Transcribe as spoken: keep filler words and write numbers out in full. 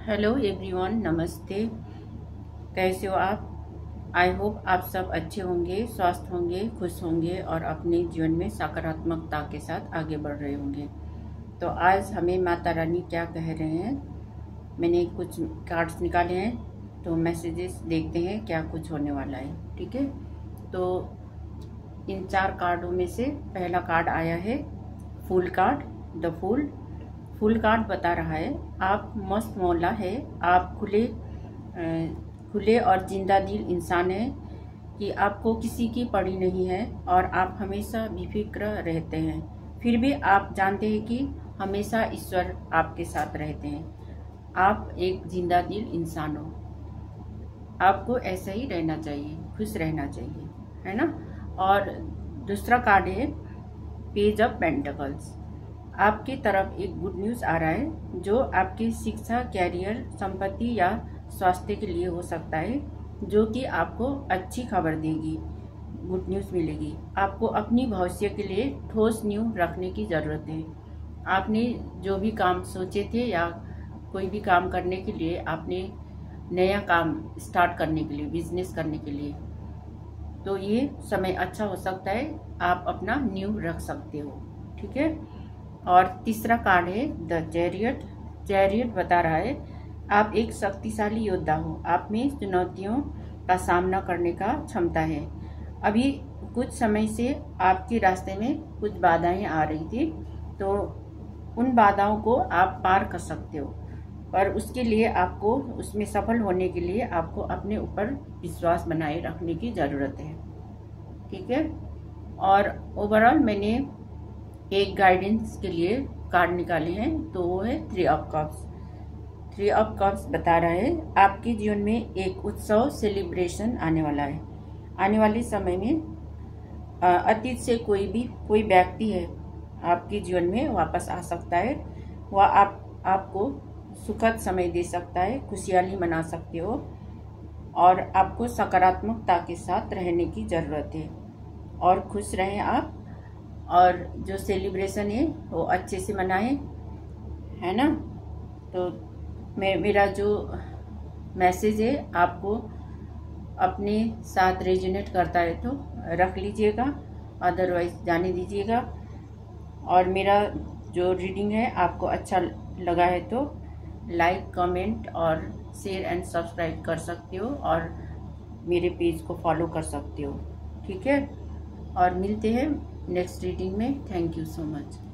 Hello everyone, नमस्ते। कैसे हो आप? आई होप आप सब अच्छे होंगे, स्वस्थ होंगे, खुश होंगे और अपने जीवन में सकारात्मकता के साथ आगे बढ़ रहे होंगे। तो आज हमें माता रानी क्या कह रहे हैं, मैंने कुछ कार्ड्स निकाले हैं, तो मैसेजेस देखते हैं क्या कुछ होने वाला है। ठीक है, तो इन चार कार्डों में से पहला कार्ड आया है fool card, the fool. Fool card बता रहा है आप मस्त मौला है, आप खुले खुले और जिंदा दिल इंसान हैं कि आपको किसी की पड़ी नहीं है और आप हमेशा बेफिक्र रहते हैं। फिर भी आप जानते हैं कि हमेशा ईश्वर आपके साथ रहते हैं। आप एक जिंदा दिल इंसान हो, आपको ऐसा ही रहना चाहिए, खुश रहना चाहिए, है ना। और दूसरा कार्ड है पेज ऑफ पेंटिकल्स। आपकी तरफ एक गुड न्यूज़ आ रहा है जो आपकी शिक्षा, कैरियर, संपत्ति या स्वास्थ्य के लिए हो सकता है, जो कि आपको अच्छी खबर देगी, गुड न्यूज़ मिलेगी। आपको अपनी भविष्य के लिए ठोस नींव रखने की ज़रूरत है। आपने जो भी काम सोचे थे या कोई भी काम करने के लिए, आपने नया काम स्टार्ट करने के लिए, बिजनेस करने के लिए, तो ये समय अच्छा हो सकता है, आप अपना नींव रख सकते हो। ठीक है। और तीसरा कार्ड है द चैरियट। चैरियट बता रहा है आप एक शक्तिशाली योद्धा हो, आप में चुनौतियों का सामना करने का क्षमता है। अभी कुछ समय से आपके रास्ते में कुछ बाधाएं आ रही थी, तो उन बाधाओं को आप पार कर सकते हो, पर उसके लिए आपको, उसमें सफल होने के लिए आपको अपने ऊपर विश्वास बनाए रखने की ज़रूरत है। ठीक है। और ओवरऑल मैंने एक गाइडेंस के लिए कार्ड निकाले हैं, तो वो है three of cups. Three of cups बता रहा है आपके जीवन में एक उत्सव, सेलिब्रेशन आने वाला है। आने वाले समय में अतीत से कोई भी कोई व्यक्ति है आपके जीवन में वापस आ सकता है। वह आप आपको सुखद समय दे सकता है, खुशहाली मना सकते हो, और आपको सकारात्मकता के साथ रहने की ज़रूरत है और खुश रहें आप, और जो सेलिब्रेशन है वो अच्छे से मनाएं, है ना। तो मैं मेरा जो मैसेज है आपको अपने साथ रेजोनेट करता है तो रख लीजिएगा, अदरवाइज जाने दीजिएगा। और मेरा जो रीडिंग है आपको अच्छा लगा है तो लाइक, कमेंट और शेयर एंड सब्सक्राइब कर सकते हो, और मेरे पेज को फॉलो कर सकते हो। ठीक है, और मिलते हैं नेक्स्ट रीडिंग में। Thank you so much.